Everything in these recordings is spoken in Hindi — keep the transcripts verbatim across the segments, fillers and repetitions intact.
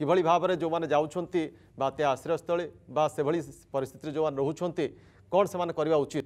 किभली भाव में जो मैंने जाउछंती बात्या आश्रयस्थली बा से भली परिस्थिति जो रोचंती कौन से माने करबा उचित?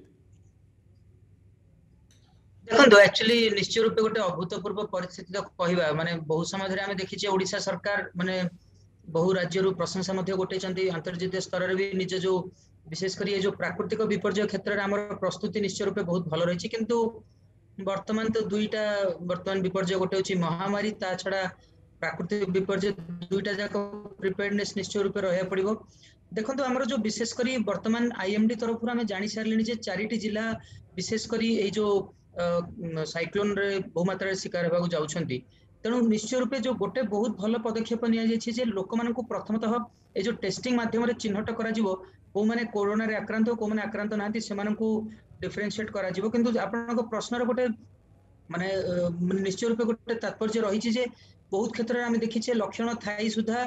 देखो एक्चुअली निश्चय रूप गोटे अभूतपूर्व परिस्थिति तो कहवा माने बहुत समय धरे आमे देखिचे ओडिशा सरकार माने बहु राज्य प्रशंसा गोटे अंतर्जातीय स्तर में भी निज जो विशेषकर ये जो प्राकृतिक विपर्य क्षेत्र में आम प्रस्तुति निश्चय रूप बहुत भल रही किंतु वर्तमान तो दुईटा वर्तमान विपर्य गोटे हूँ महामारी ता छड़ा प्राकृतिक विपर्य दुईटा जाक प्रिपेयर्डनेस निश्चय रूप रहा पड़ो। देखो आमर जो विशेषकर वर्तमान आईएमडी तरफ आम जानी सारे चारिटी जिला विशेषकर ये जो साइक्लोन रे बहुमात्रा शिकार होगा जाउछंती तेणु निश्चय रूपे जो गोटे बहुत भल पदक्षेप नि लोक मान प्रथमतः ये जो टेस्टिंग माध्यम चिन्हट कर कोरोना रे आक्रांत को मैंने आक्रांत ना से डिफरेन्शिएट कर आपण प्रश्न गोटे माने निश्चय रूपे गोटे तात्पर्य रही बहुत क्षेत्र में आम देखीचे लक्षण थाई सुधा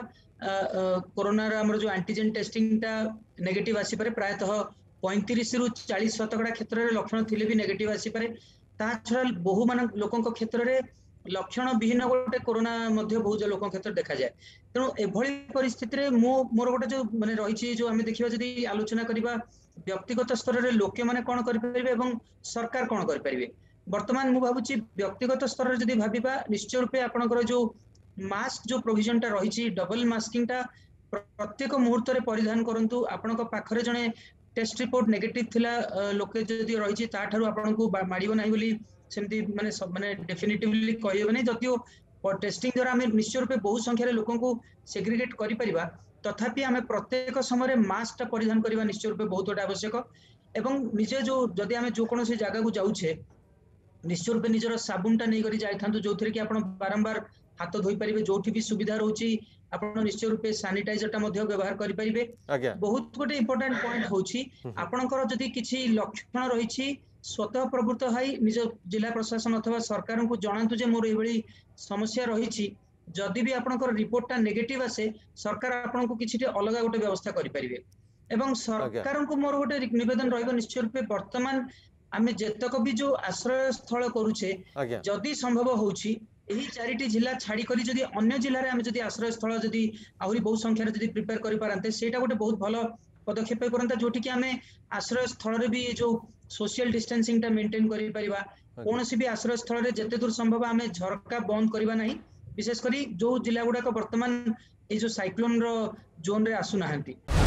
कोरोना आमर जो एंटीजेन टेस्टिंग टा नेगेटिव आसीपे प्रायतः पैंतीस रु चालीस शतकड़ा क्षेत्र में लक्षण थिले भी नेगेटिव आसीपे ता छड़ा बहु मान लोकों क्षेत्र में लक्षण विहीन गोटे कोरोना बहुत लोक क्षेत्र देखा जाए तेणु एभली परिस्थिति में मो मोर गोटे जो माने रही जो आम देखा जदि आलोचना करवा व्यक्तिगत स्तर में लोके मैंने कौन करें सरकार कौन करें वर्तमान मु भावुची व्यक्तिगत स्तर में जदि भाविबा निश्चय रूपे आपणकर जो मास्क जो प्रोविजन टा रही डबल मास्किंग टा प्रत्येक मुहूर्त में परिधान करंतु आपण पाखरे जने टेस्ट रिपोर्ट नेगेटिव थिला लोके जदि रही ताठू आपन को माड़ो ना बोली सेमती माने माने डेफिनेटिवली कहबे नहीं जदियो टेस्टिंग द्वारा आम निश्चय रूपे बहु संख्यार लोक सेग्रिगेट करिपरिबा तथापि आम प्रत्येक समय मास्क परिधान करने निश्चय रूपे बहुत गोटे आवश्यक एवं निजे जो जदि आम जो कौन जगह को जाऊे निश्चय रूपे निजर साबुनटा नहीं करी जाइथांतु जो थी कि आप बारंबार हाथ धोई पारे जो भी सुविधा रोचे आप निश्चय रूपे सानिटाइजर व्यवहार करेंगे। बहुत गोटे इंपोर्टेंट पॉइंट होची आपणकर जदि किसी लक्षण रही स्वतः प्रवृत्त हाई निज जिला प्रशासन अथवा सरकार को जनातु जे मोर ये समस्या रही जदि भी आपणकर रिपोर्टटा नेगेटिव आसे सरकार आपन को किसी अलग गोटे व्यवस्था करेंगे एवं सरकार को मोर गोटे निवेदन रही निश्चय रूपे वर्तमान आम जेतक भी जो आश्रय स्थल करुचे जदि संभव होची यही चारिटी जिला छाड़ी करी जदि अन्य जिले में जदि आश्रय स्थल जदि आहरी बहुत संख्यार जदि प्रिपेयर करि पारंते सेटा गोटे बहुत भल पदक्षेप करंता जोटी कि आम आश्रय स्थल रे भी जो सोशल डिस्टेंसिंग टा मेंटेन करि परिबा कौन भी आश्रय स्थल रे जते दूर संभव आम झरका बंद करबा नहीं विशेषकर जो जिला गुड़ाक वर्तमान ये जो साइक्लोन रो जोन रे आसु नाहंती।